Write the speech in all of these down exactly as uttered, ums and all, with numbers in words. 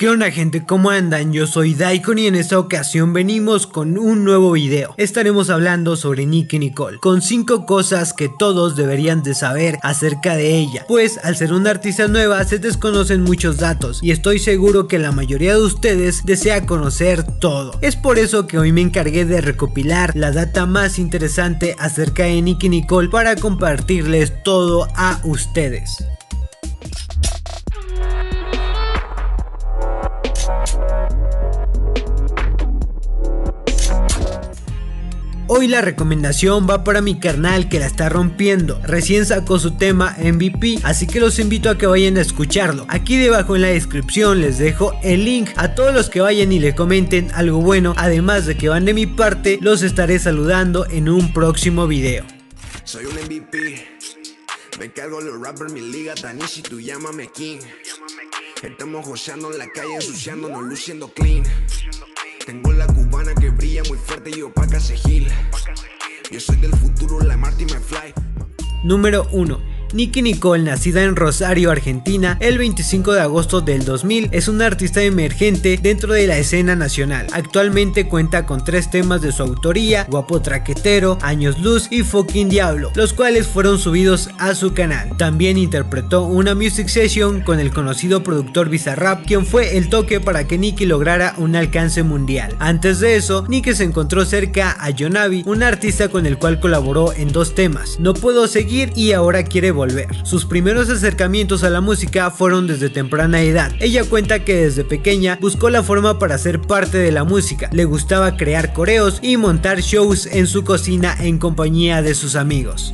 ¿Qué onda, gente? ¿Cómo andan? Yo soy Daikon y en esta ocasión venimos con un nuevo video. Estaremos hablando sobre Nicki Nicole, con cinco cosas que todos deberían de saber acerca de ella, pues al ser una artista nueva se desconocen muchos datos y estoy seguro que la mayoría de ustedes desea conocer todo. Es por eso que hoy me encargué de recopilar la data más interesante acerca de Nicki Nicole para compartirles todo a ustedes. Hoy la recomendación va para mi carnal que la está rompiendo, recién sacó su tema M V P, así que los invito a que vayan a escucharlo. Aquí debajo en la descripción les dejo el link a todos los que vayan y le comenten algo bueno, además de que van de mi parte, los estaré saludando en un próximo video. Soy un M V P, me cargo los rappers, mi liga Tanishi, tú llámame King. Estamos joseando en la calle, ensuciándonos, luciendo clean. Tengo la cubana que brilla muy fuerte y opaca se gila. Yo soy del futuro, la Marty McFly. Número uno. Nicki Nicole, nacida en Rosario, Argentina, el veinticinco de agosto del dos mil, es una artista emergente dentro de la escena nacional. Actualmente cuenta con tres temas de su autoría: Guapo Traquetero, Años Luz y Fucking Diablo, los cuales fueron subidos a su canal. También interpretó una music session con el conocido productor Bizarrap, quien fue el toque para que Nicki lograra un alcance mundial. Antes de eso, Nicki se encontró cerca a Yonabi, un artista con el cual colaboró en dos temas, No Puedo Seguir y Ahora Quiere Volver. Volver. Sus primeros acercamientos a la música fueron desde temprana edad. Ella cuenta que desde pequeña buscó la forma para ser parte de la música. Le gustaba crear coreos y montar shows en su cocina en compañía de sus amigos.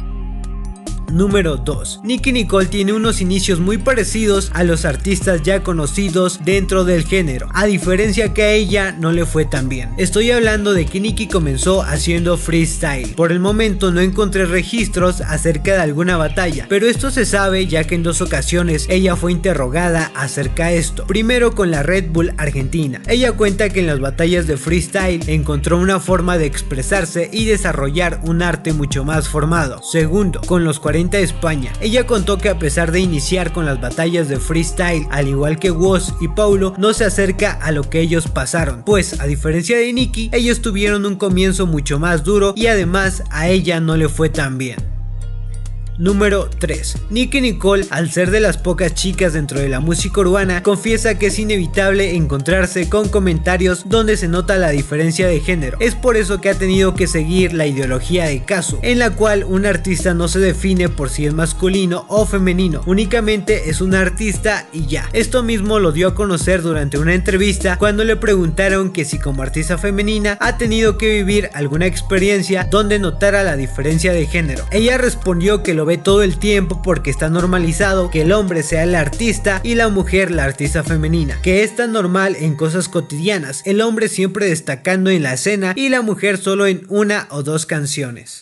Número dos. Nicki Nicole tiene unos inicios muy parecidos a los artistas ya conocidos dentro del género, a diferencia que a ella no le fue tan bien. Estoy hablando de que Nicki comenzó haciendo freestyle. Por el momento no encontré registros acerca de alguna batalla, pero esto se sabe ya que en dos ocasiones ella fue interrogada acerca de esto. Primero con la Red Bull Argentina. Ella cuenta que en las batallas de freestyle encontró una forma de expresarse y desarrollar un arte mucho más formado. Segundo, con los cuarenta de España. Ella contó que a pesar de iniciar con las batallas de freestyle, al igual que Woz y Paulo, no se acerca a lo que ellos pasaron, pues a diferencia de Nicki, ellos tuvieron un comienzo mucho más duro y además a ella no le fue tan bien. Número tres. Nicki Nicole, al ser de las pocas chicas dentro de la música urbana, confiesa que es inevitable encontrarse con comentarios donde se nota la diferencia de género. Es por eso que ha tenido que seguir la ideología de caso, en la cual un artista no se define por si es masculino o femenino, únicamente es un artista y ya. Esto mismo lo dio a conocer durante una entrevista cuando le preguntaron que si como artista femenina ha tenido que vivir alguna experiencia donde notara la diferencia de género. Ella respondió que lo ve todo el tiempo porque está normalizado que el hombre sea el artista y la mujer la artista femenina, que es tan normal en cosas cotidianas, el hombre siempre destacando en la escena y la mujer solo en una o dos canciones.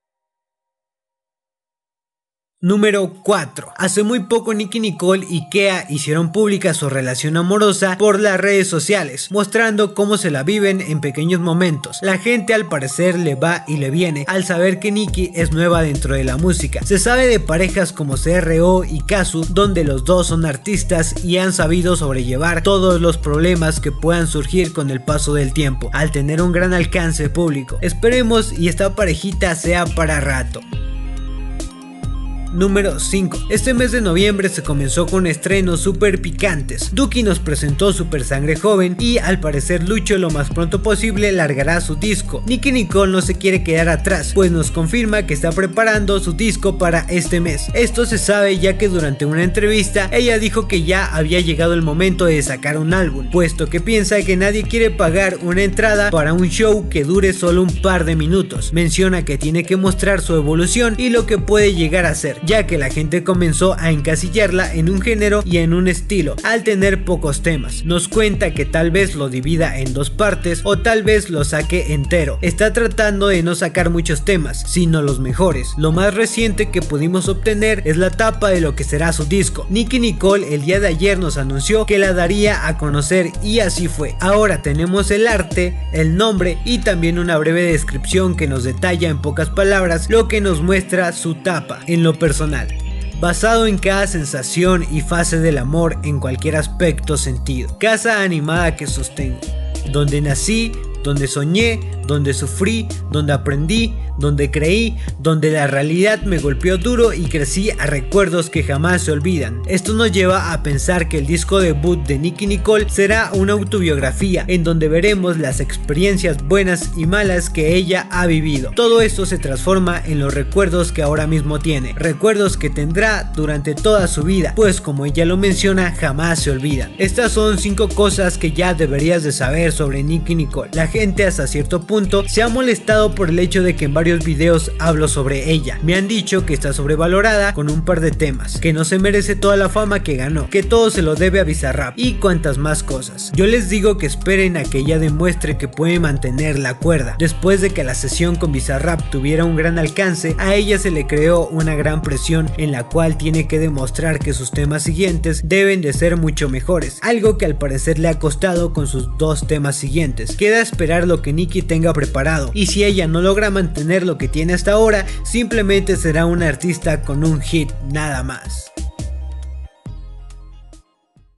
Número cuatro. Hace muy poco Nicki Nicole y Kea hicieron pública su relación amorosa por las redes sociales, mostrando cómo se la viven en pequeños momentos. La gente al parecer le va y le viene al saber que Nicki es nueva dentro de la música. Se sabe de parejas como C R O y Kazu, donde los dos son artistas y han sabido sobrellevar todos los problemas que puedan surgir con el paso del tiempo, al tener un gran alcance público. Esperemos y esta parejita sea para rato. Número cinco. Este mes de noviembre se comenzó con estrenos super picantes. Duki nos presentó Super Sangre Joven y al parecer Lucho lo más pronto posible largará su disco. Nicki Nicole no se quiere quedar atrás, pues nos confirma que está preparando su disco para este mes. Esto se sabe ya que durante una entrevista ella dijo que ya había llegado el momento de sacar un álbum, puesto que piensa que nadie quiere pagar una entrada para un show que dure solo un par de minutos. Menciona que tiene que mostrar su evolución y lo que puede llegar a ser, ya que la gente comenzó a encasillarla en un género y en un estilo al tener pocos temas. Nos cuenta que tal vez lo divida en dos partes o tal vez lo saque entero. Está tratando de no sacar muchos temas, sino los mejores. Lo más reciente que pudimos obtener es la tapa de lo que será su disco. Nicki Nicole el día de ayer nos anunció que la daría a conocer y así fue. Ahora tenemos el arte, el nombre y también una breve descripción que nos detalla en pocas palabras lo que nos muestra su tapa. En lo personal, basado en cada sensación y fase del amor en cualquier aspecto o sentido. Casa animada que sostengo, donde nací, donde soñé, donde sufrí, donde aprendí, donde creí, donde la realidad me golpeó duro y crecí a recuerdos que jamás se olvidan. Esto nos lleva a pensar que el disco debut de Nicki Nicole será una autobiografía en donde veremos las experiencias buenas y malas que ella ha vivido. Todo esto se transforma en los recuerdos que ahora mismo tiene, recuerdos que tendrá durante toda su vida, pues como ella lo menciona, jamás se olvidan. Estas son cinco cosas que ya deberías de saber sobre Nicki Nicole. La gente hasta cierto punto se ha molestado por el hecho de que en varios videos hablo sobre ella. Me han dicho que está sobrevalorada con un par de temas, que no se merece toda la fama que ganó, que todo se lo debe a Bizarrap y cuantas más cosas. Yo les digo que esperen a que ella demuestre que puede mantener la cuerda. Después de que la sesión con Bizarrap tuviera un gran alcance, a ella se le creó una gran presión en la cual tiene que demostrar que sus temas siguientes deben de ser mucho mejores, algo que al parecer le ha costado con sus dos temas siguientes. Queda esperar lo que Nicki tenga preparado, y si ella no logra mantener lo que tiene hasta ahora, simplemente será una artista con un hit nada más.